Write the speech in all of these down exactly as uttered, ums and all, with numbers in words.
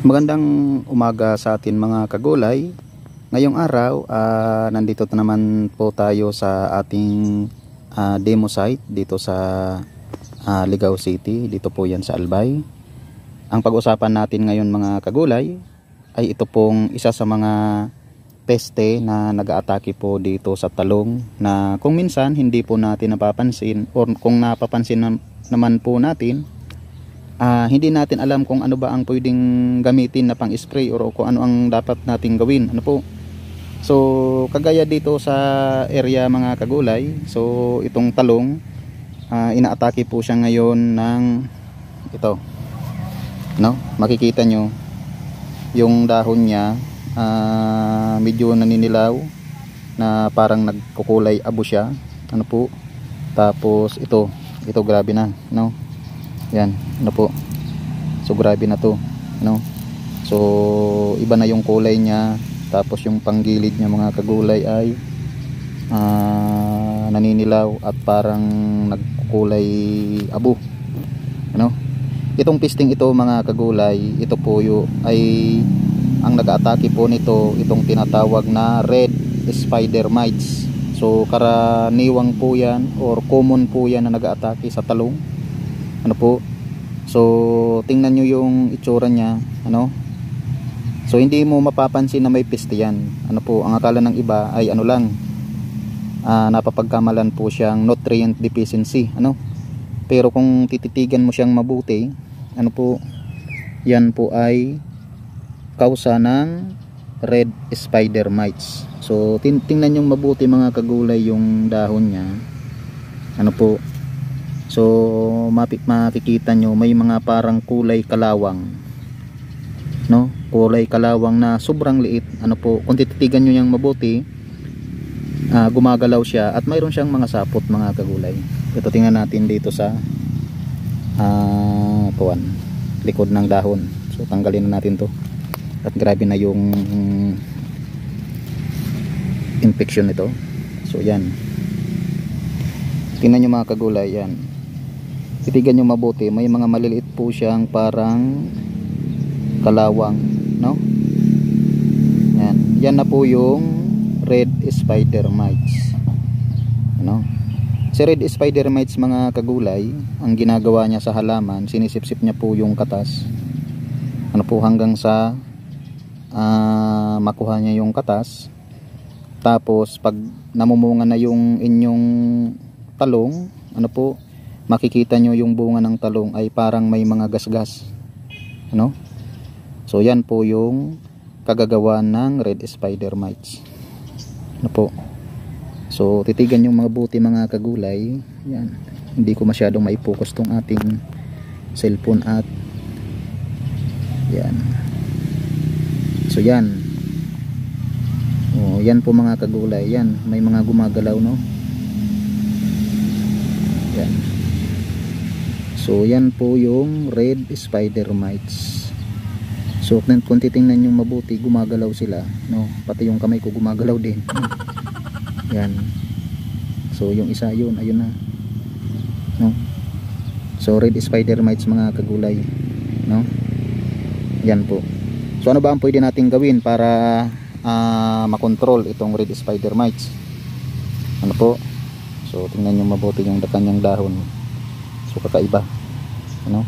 Magandang umaga sa atin mga kagulay. Ngayong araw, uh, nandito naman po tayo sa ating uh, demo site dito sa uh, Ligao City. Dito po yan sa Albay. Ang pag-usapan natin ngayon mga kagulay ay ito pong isa sa mga peste na nag-aatake po dito sa talong, na kung minsan hindi po natin napapansin, or kung napapansin na, naman po natin, Uh, hindi natin alam kung ano ba ang pwedeng gamitin na pang spray or kung ano ang dapat nating gawin, ano po. So kagaya dito sa area mga kagulay, so itong talong, uh, inaatake po siya ngayon ng ito, no? Makikita nyo yung dahon niya, uh, medyo naninilaw na parang nagkukulay abo siya, ano po. Tapos ito, ito grabe na, no? Yan, ano po. So grabe na to, no? So iba na yung kulay niya. Tapos yung panggilid niya mga kagulay ay uh, naninilaw at parang nagkulay abo, ano? Itong pisting ito mga kagulay, ito po yung ay ang nag-aatake po nito, itong tinatawag na red spider mites. So karaniwang po yan or common po yan na nag-aatake sa talong, ano po. So tingnan nyo yung itsura nya, ano. So hindi mo mapapansin na may peste yan, ano po. Ang akala ng iba ay ano lang, uh, napapagkamalan po siyang nutrient deficiency, ano. Pero kung tititigan mo siyang mabuti, ano po, yan po ay kausa ng red spider mites. So tingnan nyo mabuti mga kagulay yung dahon nya, ano po. So makikita nyo may mga parang kulay kalawang, no? Kulay kalawang na sobrang liit, ano po. Kung tititigan nyo yung mabuti, uh, gumagalaw siya at mayroon siyang mga sapot mga kagulay. Ito tingnan natin dito sa uh, tuwan, likod ng dahon. So tanggalin na natin to. At grabe na yung infection nito. So yan, tingnan nyo mga kagulay, yan. Titigan nyo mabuti, may mga maliliit po siyang parang kalawang, no? Yan, yan na po yung red spider mites, ano? Si red spider mites mga kagulay, ang ginagawa niya sa halaman, sinisipsip niya po yung katas, ano po, hanggang sa uh, makuha niya yung katas. Tapos pag namumunga na yung inyong talong, ano po, makikita nyo yung bunga ng talong ay parang may mga gasgas, ano. So yan po yung kagagawa ng red spider mites, ano po. So titigan yung mabuti mga kagulay, yan. Hindi ko masyadong maipokus tong ating cellphone at yan. So yan, oh, yan po mga kagulay, yan, may mga gumagalaw, no? Yan. So yan po yung red spider mites. So kung titingnan nyo mabuti, gumagalaw sila, no? Pati yung kamay ko gumagalaw din. Yan. So yung isa yun, ayun na, no? So red spider mites mga kagulay, no? Yan po. So ano ba ang pwede nating gawin para uh, makontrol itong red spider mites, ano po? So tingnan nyo mabuti yung kanyang dahon. So kakaiba, ano?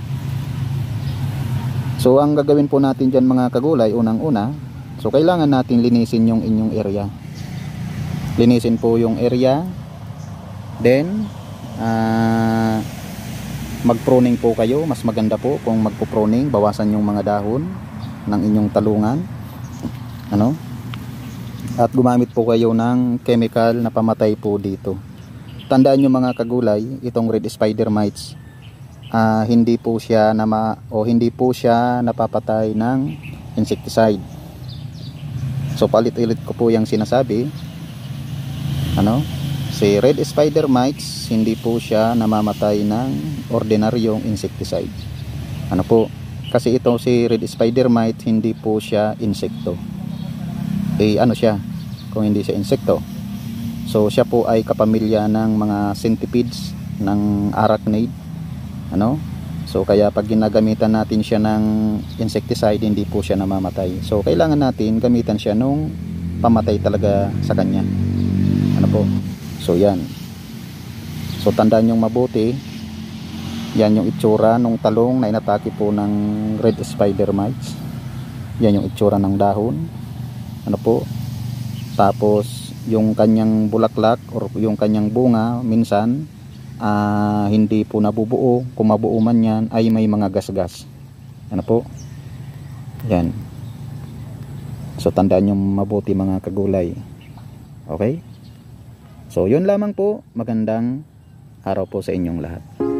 So ang gagawin po natin dyan mga kagulay, unang una, so kailangan natin linisin yung inyong area. Linisin po yung area. Then uh, mag pruning po kayo. Mas maganda po kung magpo pruning, bawasan yung mga dahon ng inyong talungan, ano. At gumamit po kayo ng chemical na pamatay po dito. Tandaan nyo mga kagulay, itong red spider mites, uh, hindi po siya na ma, o hindi po siya napapatay ng insecticide. So palit-ulit ko po yung sinasabi, ano, si red spider mites hindi po siya namamatay ng ordinaryong insecticide, ano po. Kasi ito si red spider mite, hindi po siya insekto. Eh ano siya kung hindi siya insekto? So siya po ay kapamilya ng mga centipedes, ng arachnid, ano. So kaya pag ginagamitan natin siya ng insecticide, hindi po siya namamatay. So kailangan natin gamitan siya nung pamatay talaga sa kanya. Ano po? So yan. So tandaan nyo mabuti, yan yung itsura ng talong na inatake po ng red spider mites. Yan yung itsura ng dahon. Ano po? Tapos yung kanyang bulaklak or yung kanyang bunga minsan uh, hindi po nabubuo. Kung mabuo man yan ay may mga gasgas. Ano po? Yan. So tandaan nyo mabuti mga kagulay. Okay? So yun lamang po. Magandang araw po sa inyong lahat.